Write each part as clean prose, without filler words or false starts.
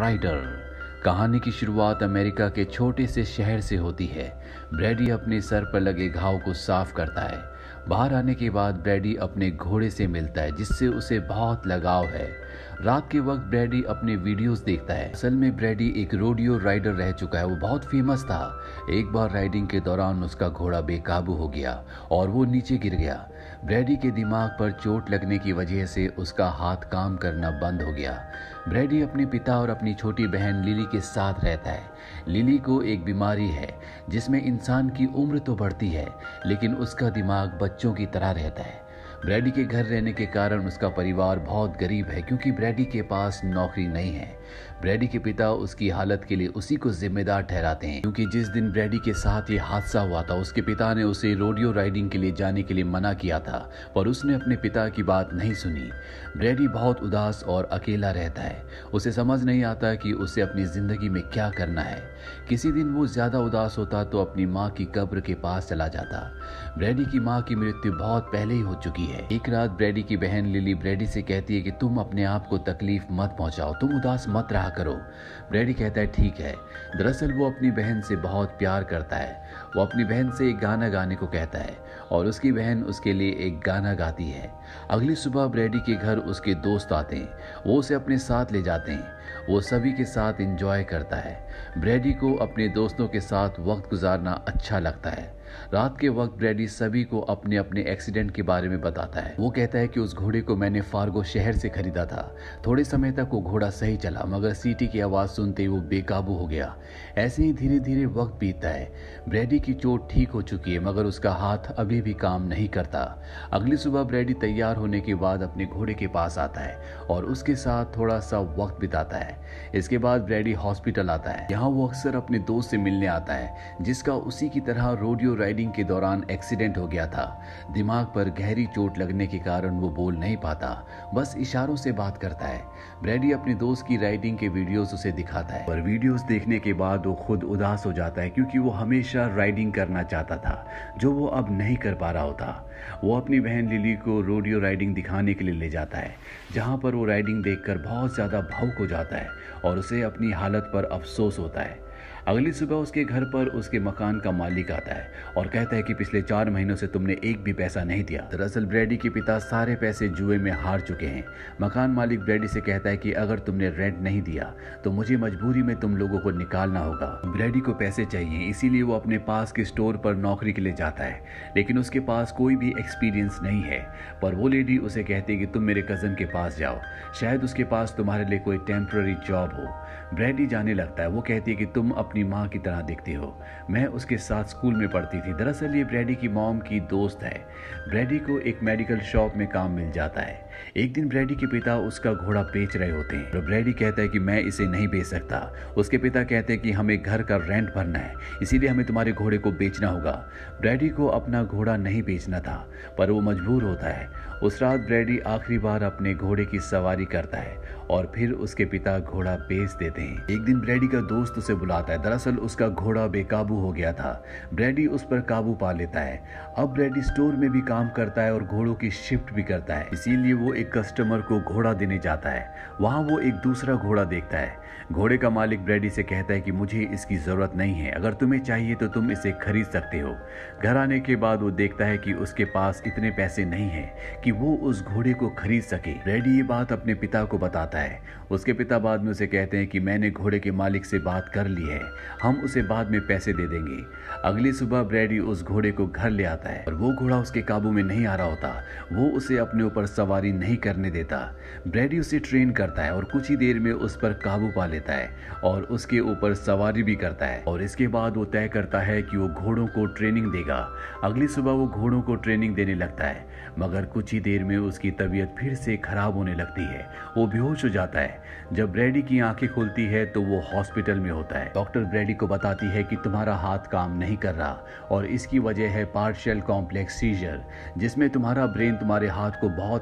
Rider. कहानी की शुरुआत अमेरिका के छोटे से शहर से होती है। ब्रैडी अपने सर पर लगे घाव को साफ करता है। बाहर आने के बाद ब्रैडी अपने घोड़े से मिलता है जिससे उसे बहुत लगाव है। रात के वक्त ब्रैडी अपने वीडियोस देखता है। असल में ब्रैडी एक रोडियो राइडर रह चुका है, वो बहुत फेमस था। एक बार राइडिंग के दौरान उसका घोड़ा बेकाबू हो गया और वो नीचे गिर गया। ब्रैडी के दिमाग पर चोट लगने की वजह से उसका हाथ काम करना बंद हो गया। ब्रैडी अपने पिता और अपनी छोटी बहन लिली के साथ रहता है। लिली को एक बीमारी है जिसमें इंसान की उम्र तो बढ़ती है लेकिन उसका दिमाग बच्चों की तरह रहता है। ब्रैडी के घर रहने के कारण उसका परिवार बहुत गरीब है क्योंकि ब्रैडी के पास नौकरी नहीं है। ब्रैडी के पिता उसकी हालत के लिए उसी को जिम्मेदार ठहराते हैं क्योंकि जिस दिन ब्रैडी के साथ ये हादसा हुआ था उसके पिता ने उसे रोडियो राइडिंग के लिए जाने के लिए मना किया था, पर उसने अपने पिता की बात नहीं सुनी। ब्रैडी बहुत उदास और अकेला रहता है। उसे समझ नहीं आता कि उसे अपनी जिंदगी में क्या करना है। किसी दिन वो ज्यादा उदास होता तो अपनी माँ की कब्र के पास चला जाता। ब्रैडी की माँ की मृत्यु बहुत पहले ही हो चुकी है। एक रात ब्रैडी की बहन लिली ब्रैडी से कहती है कि तुम अपने आप को तकलीफ मत पहुंचाओ, तुम उदास मत रहा करो। ब्रैडी कहता है ठीक है। दरअसल वो अपनी बहन से बहुत प्यार करता है। वो अपनी बहन से एक गाना गाने को कहता है और उसकी बहन उसके लिए एक गाना गाती है। अगली सुबह ब्रैडी के घर उसके दोस्त आते हैं। वो उसे अपने साथ ले जाते हैं। वो सभी के साथ एंजॉय करता है। ब्रैडी को अपने दोस्तों के साथ वक्त गुजारना अच्छा लगता है। रात के वक्त ब्रैडी सभी को अपने अपने एक्सीडेंट के बारे में बताता है। वो कहता है कि उस घोड़े को मैंने फार्गो शहर से खरीदा था। थोड़े समय तक वो घोड़ा सही चला मगर सीटी की आवाज सुनते ही वो बेकाबू हो गया। ऐसे ही धीरे धीरे वक्त बीतता है। ब्रैडी की चोट ठीक हो चुकी है मगर उसका हाथ अभी भी काम नहीं करता। अगली सुबह ब्रैडी तैयार होने के बाद अपने घोड़े के पास आता है और उसके साथ थोड़ा सा वक्त बिताता है। इसके बाद ब्रैडी हॉस्पिटल आता है। यहाँ वो अक्सर अपने दोस्त से मिलने आता है जिसका उसी की तरह रोडियो राइडिंग के दौरान एक्सीडेंट हो गया था। दिमाग पर गहरी चोट लगने के कारण वो बोल नहीं पाता, बस इशारों से बात करता है। ब्रैडी अपने दोस्त की राइडिंग के वीडियोस उसे दिखाता है पर वीडियोस देखने के बाद वो खुद उदास हो जाता है क्योंकि वो हमेशा राइडिंग करना चाहता था जो वो अब नहीं कर पा रहा होता। वो अपनी बहन लिली को रोडियो राइडिंग दिखाने के लिए ले जाता है जहाँ पर वो राइडिंग देखकर बहुत ज्यादा भावुक हो जाता है और उसे अपनी हालत पर अफसोस होता है। अगली सुबह उसके घर पर उसके मकान का मालिक आता है और कहता है कि पिछले 4 महीनों से तुमने एक भी पैसा नहीं दिया। दरअसल ब्रैडी के पिता सारे पैसे जुए में हार चुके हैं। मकान मालिक ब्रैडी से कहता है कि अगर तुमने रेंट नहीं दिया तो मुझे मजबूरी में तुम लोगों को निकालना होगा। ब्रैडी को पैसे चाहिए इसीलिए वो अपने पास के स्टोर पर नौकरी के लिए जाता है लेकिन उसके पास कोई भी एक्सपीरियंस नहीं है। पर वो लेडी उसे कहती है कि तुम मेरे कजन के पास जाओ, शायद उसके पास तुम्हारे लिए कोई टेम्पररी जॉब हो। ब्रैडी जाने लगता है। वो कहती है कि तुम अपनी माँ की तरह दिखती हो, मैं उसके साथ स्कूल में पढ़ती थी। दरअसल ये ब्रैडी की मॉम की दोस्त है। ब्रैडी को एक मेडिकल शॉप में काम मिल जाता है। एक दिन ब्रैडी के पिता उसका घोड़ा बेच रहे होते हैं तो ब्रैडी कहता है कि मैं इसे नहीं बेच सकता। उसके पिता कहते हैं कि हमें घर का रेंट भरना है इसीलिए हमें तुम्हारे घोड़े को बेचना होगा। ब्रैडी को अपना घोड़ा नहीं बेचना था पर वो मजबूर होता है। उस रात ब्रैडी आखिरी बार अपने घोड़े की सवारी करता है और फिर उसके पिता घोड़ा बेच देते हैं। एक दिन ब्रैडी का दोस्त उसे बुलाता है। दरअसल उसका घोड़ा बेकाबू हो गया था। ब्रैडी उस पर काबू पा लेता है। अब ब्रैडी स्टोर में भी काम करता है और घोड़ों की शिफ्ट भी करता है, इसीलिए वो एक कस्टमर को घोड़ा देने जाता है। वहां वो एक दूसरा घोड़ा देखता है। घोड़े का मालिक ब्रैडी से कहता है कि मुझे इसकी जरूरत नहीं है, अगर तुम्हें चाहिए तो तुम इसे खरीद सकते हो। घर आने के बाद वो देखता है कि उसके पास इतने पैसे नहीं हैं कि वो उस घोड़े को खरीद सके। ब्रैडी ये बात अपने पिता को बताता है। उसके पिता बाद में उसे कहते हैं कि मैंने घोड़े के मालिक से बात कर ली है, हम उसे बाद में पैसे दे देंगे। अगली सुबह ब्रैडी उस घोड़े को घर ले आता है और वो घोड़ा उसके काबू में नहीं आ रहा होता। वो उसे अपने ऊपर सवारी नहीं करने देता। ब्रैडी उसे ट्रेन करता है और कुछ ही देर में उस पर काबू पा लेता है और उसके ऊपर सवारी भी करता है और इसके बाद वो तय करता है कि वो घोड़ों को ट्रेनिंग देगा। अगली सुबह वो घोड़ों को ट्रेनिंग देने लगता है मगर कुछ ही देर में उसकी तबीयत फिर से खराब होने लगती है। वो बेहोश हो जाता है। जब ब्रैडी की आंखें खुलती है तो वो हॉस्पिटल में होता है। डॉक्टर ब्रैडी को बताती है कि तुम्हारा हाथ काम नहीं कर रहा और इसकी वजह है पार्शियल कॉम्प्लेक्स सीजर, जिसमें तुम्हारा ब्रेन तुम्हारे हाथ को बहुत फास्ट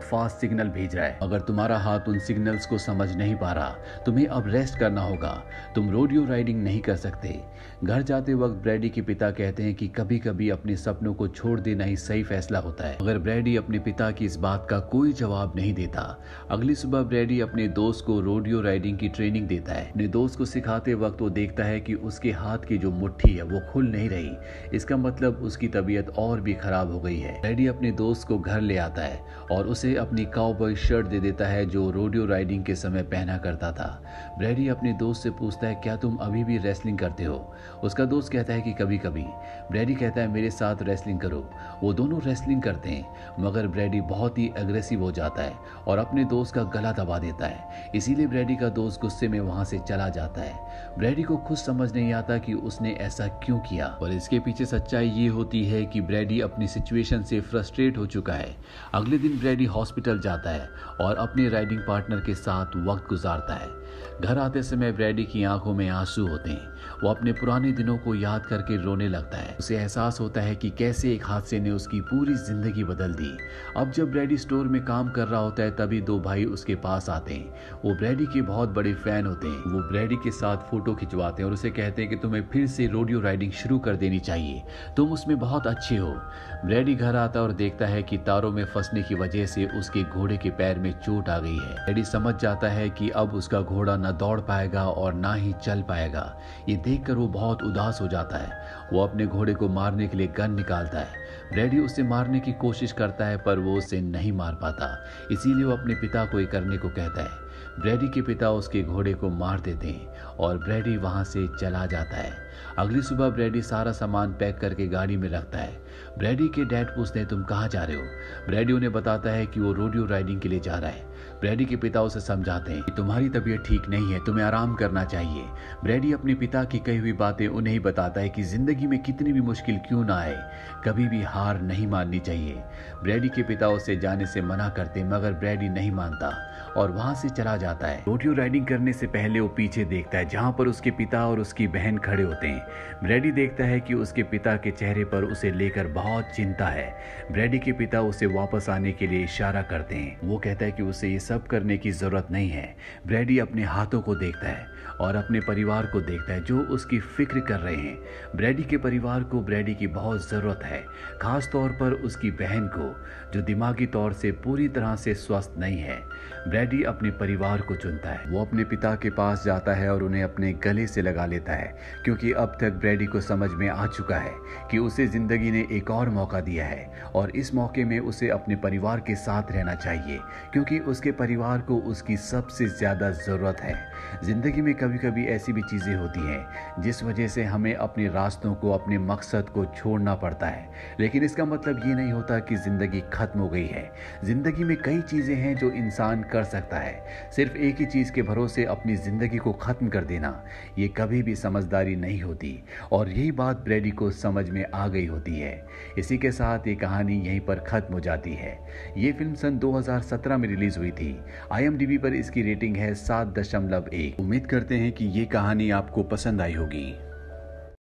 सिग्नल भेज रहा है। अगर तुम्हारा हाथ उन सिग्नल्स को समझ नहीं पा रहा, तुम्हें अब रेस्ट करना होगा, तुम रोडियो राइडिंग नहीं कर सकते। घर जाते वक्त ब्रैडी के पिता कहते हैं कि कभी कभी अपने सपनों को छोड़ देना ही सही फैसला होता है। मगर ब्रैडी अपने पिता की इस बात का कोई जवाब नहीं देता। अगली सुबह ब्रैडी अपने दोस्त को रोडियो राइडिंग की ट्रेनिंग देता है। अपने दोस्त को सिखाते वक्त वो देखता है कि उसके हाथ की जो मुट्ठी है वो खुल नहीं रही। इसका मतलब उसकी तबीयत और भी खराब हो गई है। ब्रैडी अपने दोस्त को घर ले आता है और उसे अपनी काउबॉय शर्ट दे देता है जो रोडियो राइडिंग के समय पहना करता था। ब्रैडी अपने दोस्त से पूछता है, क्या तुम अभी भी रेसलिंग करते हो? उसका दोस्त कहता है कि कभी कभी। ब्रैडी कहता है, मेरे साथ रेसलिंग करो। वो दोनों रेसलिंग करते हैं, मगर ब्रैडी बहुत ही अग्रेसिव हो जाता है और अपने दोस्त का गला दबा देता है। इसीलिए ब्रैडी का दोस्त गुस्से में वहां से चला जाता है। ब्रैडी को खुद समझ नहीं आता कि उसने ऐसा क्यों किया, और इसके पीछे सच्चाई ये होती है कि ब्रैडी अपनी सिचुएशन से फ्रस्ट्रेट हो चुका है। अगले दिन ब्रैडी हॉस्पिटल जाता है और अपने राइडिंग पार्टनर के साथ वक्त गुजारता है। घर आते समय ब्रैडी की आंखों में आंसू होते हैं। वो अपने पुराने दिनों को याद करके रोने लगता है। उसे एहसास होता है कि कैसे एक हादसे ने उसकी पूरी जिंदगी बदल दी। अब जब ब्रैडी स्टोर में काम कर रहा होता है तभी दो भाई उसके पास आते हैं। वो ब्रैडी के बहुत बड़े फैन होते हैं। वो ब्रैडी के साथ फोटो खिंचवाते हैं और उसे कहते हैं कि तुम्हें फिर से रोडियो राइडिंग शुरू कर देनी चाहिए, तुम उसमें बहुत अच्छे हो। ब्रैडी घर आता है और देखता है कि तारों में फंसने की वजह से उसके घोड़े के पैर में चोट आ गई है। ब्रैडी समझ जाता है कि अब उसका घोड़ा न दौड़ पाएगा और ना ही चल पाएगा। ये देखकर वो बहुत उदास हो जाता है। वो अपने घोड़े को मारने के लिए गन निकालता है। ब्रैडी उसे मारने की कोशिश करता है पर वो उसे नहीं मार पाता। इसीलिए वो अपने पिता को ये करने को कहता है। ब्रैडी के पिता उसके घोड़े को मार देते हैं और ब्रैडी वहां से चला जाता है। अगली सुबह ब्रैडी सारा सामान पैक करके गाड़ी में रखता है। ब्रैडी के डैड पूछते हैं, तुम कहाँ जा रहे हो? ब्रैडी उन्हें बताता है कि वो रोडियो राइडिंग के लिए जा रहा है। ब्रैडी के पिता उसे समझाते हैं कि तुम्हारी तबीयत ठीक नहीं है, तुम्हें आराम करना चाहिए। ब्रैडी अपने पिता की कही हुई बातें उन्हें ही बताता है कि जिंदगी में कितनी भी मुश्किल क्यों ना आए, कभी भी हार नहीं माननी चाहिए। ब्रैडी के पिता उसे जाने से मना करते मगर ब्रैडी नहीं मानता और वहां से चला जाता है। रोडियो राइडिंग करने से पहले वो पीछे देखता है जहां पर उसके पिता और उसकी बहन खड़े होते हैं। ब्रैडी देखता है कि उसके पिता के चेहरे पर उसे लेकर बहुत चिंता है। ब्रैडी के पिता उसे वापस आने के लिए इशारा करते हैं। वो कहता है कि उसे ये सब करने की जरूरत नहीं है। ब्रैडी अपने हाथों को देखता है और अपने परिवार को देखता है जो उसकी फिक्र कर रहे हैं। ब्रैडी के परिवार को ब्रैडी की बहुत जरूरत है, खास तौर पर उसकी बहन को जो दिमागी तौर से पूरी तरह से स्वस्थ नहीं है। ब्रैडी अपने परिवार को चुनता है। वो अपने पिता के पास जाता है और उन्हें अपने गले से लगा लेता है क्योंकि अब तक ब्रैडी को समझ में आ चुका है कि उसे जिंदगी ने एक और मौका दिया है और इस मौके में उसे अपने परिवार के साथ रहना चाहिए क्योंकि उसके परिवार को उसकी सबसे ज्यादा जरूरत है। जिंदगी में कभी कभी ऐसी भी चीजें होती हैं जिस वजह से हमें अपने रास्तों को, अपने मकसद को छोड़ना पड़ता है, लेकिन इसका मतलब ये नहीं होता कि जिंदगी खत्म हो गई है। जिंदगी में कई चीजें हैं जो इंसान कर सकता है। सिर्फ एक ही चीज के भरोसे अपनी जिंदगी को खत्म कर देना ये कभी भी समझदारी नहीं होती और यही बात ब्रैडी को समझ में आ गई होती है। इसी के साथ ये कहानी यहीं पर खत्म हो जाती है। ये फिल्म सन 2017 में रिलीज हुई थी। IMDb पर इसकी रेटिंग है 7.1। उम्मीद करते हैं कि ये कहानी आपको पसंद आई होगी।